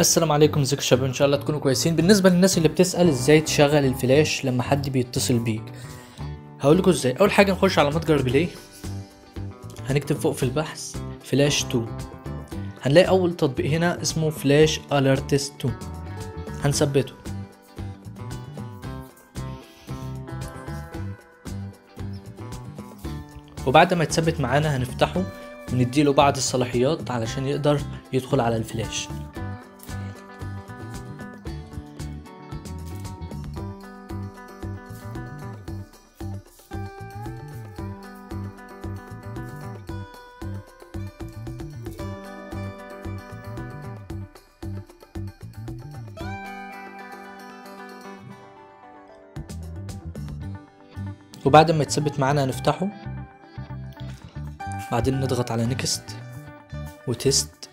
السلام عليكم، ازيكم يا شباب؟ ان شاء الله تكونوا كويسين. بالنسبه للناس اللي بتسال ازاي تشغل الفلاش لما حد بيتصل بيك، هقول لكم ازاي. اول حاجه نخش على متجر بلاي، هنكتب فوق في البحث فلاش 2، هنلاقي اول تطبيق هنا اسمه فلاش اليرتس 2، هنثبته. وبعد ما يتثبت معانا هنفتحه ونديله بعض الصلاحيات علشان يقدر يدخل على الفلاش. وبعد ما يتثبت معانا هنفتحه، بعدين نضغط على نيكست وتست،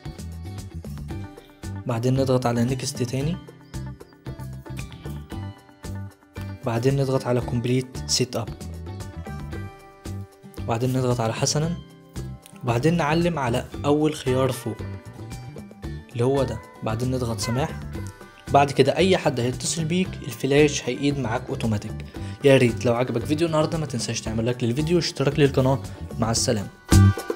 بعدين نضغط على نيكست تاني، بعدين نضغط على كومبليت سيت اب، بعدين نضغط على حسنا، وبعدين نعلم على اول خيار فوق اللي هو ده، بعدين نضغط سماح. بعد كده اي حد هيتصل بيك الفلاش هيقيد معاك اوتوماتيك. يا ريت لو عجبك فيديو النهارده ما تنساش تعمل لايك للفيديو واشتراك للقناه. مع السلامه.